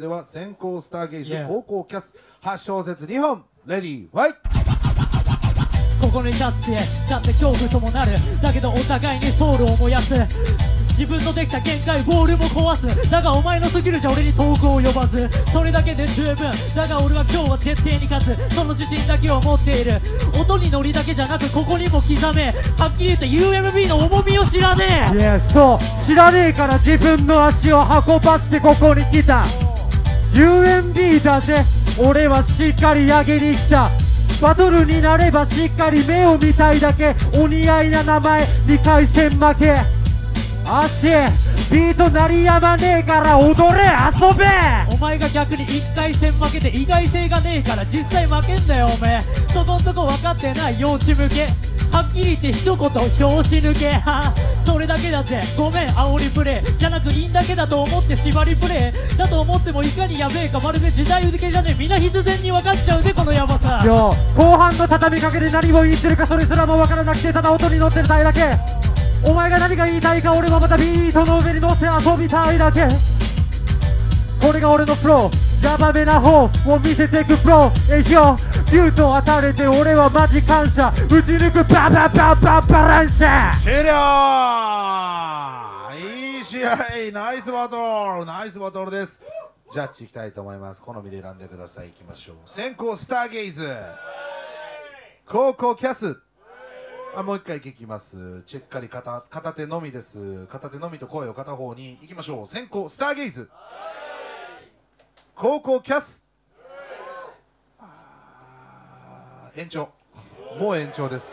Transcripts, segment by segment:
では先攻スターゲイズ、後攻キャス、8小節2本、レディーファイト。 ここに立ってだって恐怖ともなる。だけどお互いにソウルを燃やす。自分のできた限界ボールも壊す。だがお前のスキルじゃ俺に遠く及ばず、それだけで十分。だが俺は今日は徹底に勝つ。その自信だけを持っている。音に乗りだけじゃなくここにも刻め。はっきり言って UMB の重みを知らねえ。 いやそう知らねえから自分の足を運ばってここに来た。 UMB だぜ。俺はしっかり上げに来た。バトルになればしっかり目を見たいだけ。お似合いな名前2回戦負け。足ビート鳴りやまねえから踊れ遊べ。 お前が逆に1回戦負けて意外性がねえから実際負けんだよおめえ。そこんとこ分かってない幼稚向け。はっきり言って一言拍子抜けそれだけだぜ。ごめん煽りプレイじゃなくいいんだけだと思って縛りプレイだと思ってもいかにやべえかまるで時代受けじゃねえ。みんな必然に分かっちゃうぜこのヤバさ。 よ後半の畳みかけで何を言ってるかそれすらも分からなくてただ音に乗ってるだけ。お前が何が言いたいか俺はまたビートの上に乗せ遊びたいだけ。これが俺のフローヤバめな方を見せてくプロ。ビュート当たれて俺はマジ感謝。打ち抜くバババババランシャ終了。いい試合、ナイスバトル、ナイスバトルです。ジャッジいきたいと思います。好みで選んでください。いきましょう。先攻スターゲイズ、後攻キャス。もう一回聞きます。しっかり片手のみです。片手のみと声を片方にいきましょう。先攻スターゲイズ、後攻キャス。延長、もう延長です。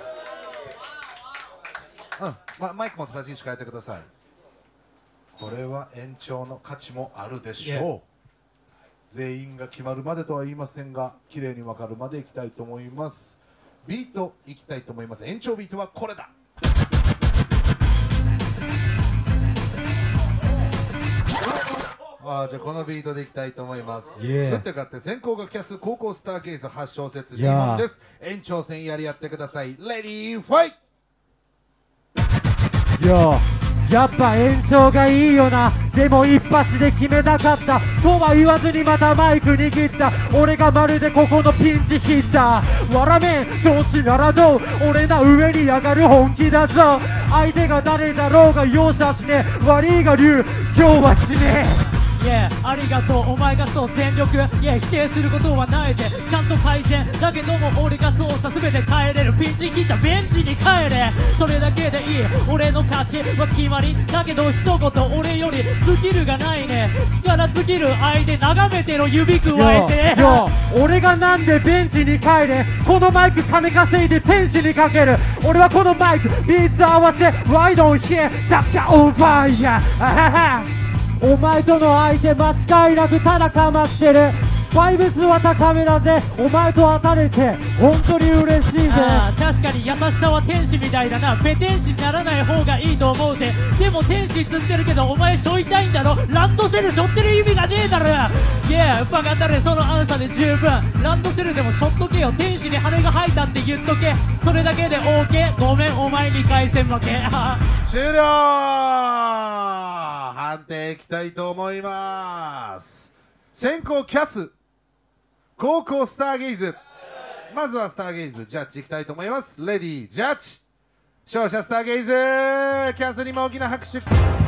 マイクも正しいし変えてください。これは延長の価値もあるでしょう。全員が決まるまでとは言いませんが綺麗に分かるまでいきたいと思います。ビートいきたいと思います。延長ビートはこれだ。じゃあこのビートでいきたいと思います。打って勝って先攻がキャス、後攻スターゲイズ、8小節2本です。延長戦やってください。レディーファイト。やっぱ延長がいいよな。でも一発で決めたかったとは言わずにまたマイク握った。俺がまるでここのピンチヒッター。わらめん調子ならどう俺な上に上がる本気だぞ。相手が誰だろうが容赦しねえ。悪いが竜今日はしねえ。 ありがとうお前がそう全力。否定することはないでちゃんと改善。だけども俺が操作全て変えれる。ピンチ切ったベンチに帰れ。それだけでいい俺の勝ちは決まり。だけど一言俺よりスキルがないね。力尽きる相手眺めてろ指くわえて。 俺がなんでベンチに帰れ。このマイク金稼いで天使にかける。俺はこのマイクビーツ合わせワイドをヒエチャッカオーバーやお前との相手間違いなくただかまってる。バイブスは高めだぜ。お前と当たれて本当に嬉しいぜ。 確かに優しさは天使みたいだな。ペテン師にならない方がいいと思うぜ。でも天使釣ってるけどお前しょいたいんだろ。ランドセルしょってる意味がねえだろ。バカたれそのアンサーで十分。ランドセルでもしょっとけよ。天使に羽が生えたって言っとけ。それだけで OK。 ごめんお前2回戦負け終了。判定いきたいと思います。先攻キャス、後攻スターゲイズ。まずはスターゲイズジャッジいきたいと思います。レディージャッジ。勝者スターゲイズ。キャスにも大きな拍手。